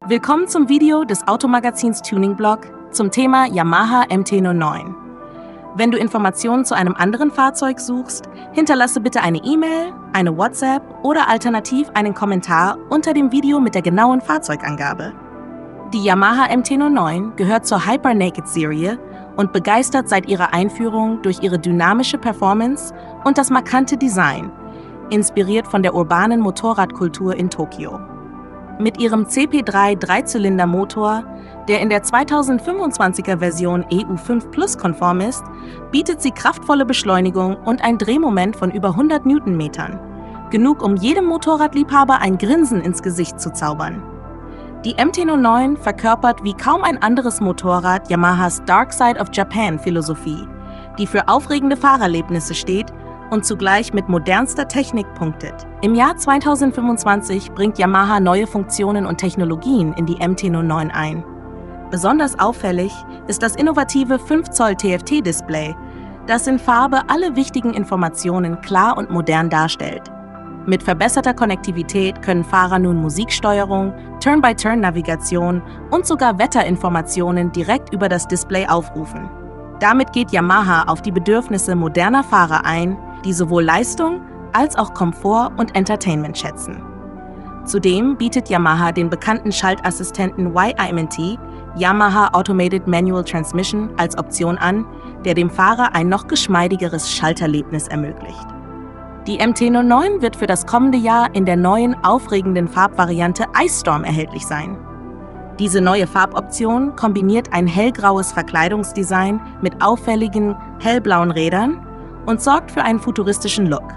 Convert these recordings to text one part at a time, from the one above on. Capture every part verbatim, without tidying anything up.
Willkommen zum Video des Automagazins Tuning Blog zum Thema Yamaha M T null neun. Wenn du Informationen zu einem anderen Fahrzeug suchst, hinterlasse bitte eine E-Mail, eine WhatsApp oder alternativ einen Kommentar unter dem Video mit der genauen Fahrzeugangabe. Die Yamaha M T null neun gehört zur Hyper Naked Serie und begeistert seit ihrer Einführung durch ihre dynamische Performance und das markante Design, inspiriert von der urbanen Motorradkultur in Tokio. Mit ihrem C P drei Dreizylinder-Motor, der in der zweitausendfünfundzwanziger Version E U fünf Plus konform ist, bietet sie kraftvolle Beschleunigung und ein Drehmoment von über hundert Newtonmetern. Genug, um jedem Motorradliebhaber ein Grinsen ins Gesicht zu zaubern. Die M T null neun verkörpert wie kaum ein anderes Motorrad Yamahas Dark Side of Japan-Philosophie, die für aufregende Fahrerlebnisse steht und zugleich mit modernster Technik punktet. Im Jahr zweitausendfünfundzwanzig bringt Yamaha neue Funktionen und Technologien in die M T null neun ein. Besonders auffällig ist das innovative fünf Zoll T F T-Display, das in Farbe alle wichtigen Informationen klar und modern darstellt. Mit verbesserter Konnektivität können Fahrer nun Musiksteuerung, Turn-by-Turn-Navigation und sogar Wetterinformationen direkt über das Display aufrufen. Damit geht Yamaha auf die Bedürfnisse moderner Fahrer ein, die sowohl Leistung als auch Komfort und Entertainment schätzen. Zudem bietet Yamaha den bekannten Schaltassistenten Y I M T, Yamaha Automated Manual Transmission, als Option an, der dem Fahrer ein noch geschmeidigeres Schalterlebnis ermöglicht. Die M T null neun wird für das kommende Jahr in der neuen, aufregenden Farbvariante Ice Storm erhältlich sein. Diese neue Farboption kombiniert ein hellgraues Verkleidungsdesign mit auffälligen, hellblauen Rädern und sorgt für einen futuristischen Look.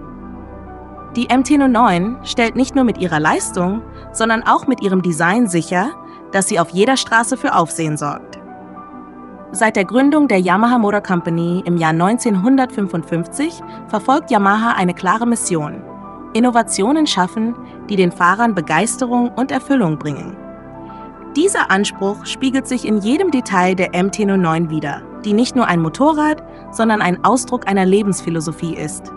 Die M T null neun stellt nicht nur mit ihrer Leistung, sondern auch mit ihrem Design sicher, dass sie auf jeder Straße für Aufsehen sorgt. Seit der Gründung der Yamaha Motor Company im Jahr neunzehnhundertfünfundfünfzig verfolgt Yamaha eine klare Mission: Innovationen schaffen, die den Fahrern Begeisterung und Erfüllung bringen. Dieser Anspruch spiegelt sich in jedem Detail der M T null neun wider, die nicht nur ein Motorrad, sondern ein Ausdruck einer Lebensphilosophie ist.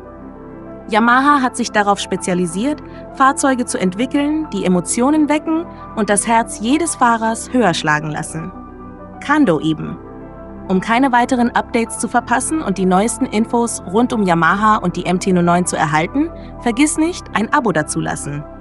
Yamaha hat sich darauf spezialisiert, Fahrzeuge zu entwickeln, die Emotionen wecken und das Herz jedes Fahrers höher schlagen lassen. Kando eben. Um keine weiteren Updates zu verpassen und die neuesten Infos rund um Yamaha und die M T null neun zu erhalten, vergiss nicht, ein Abo dazulassen.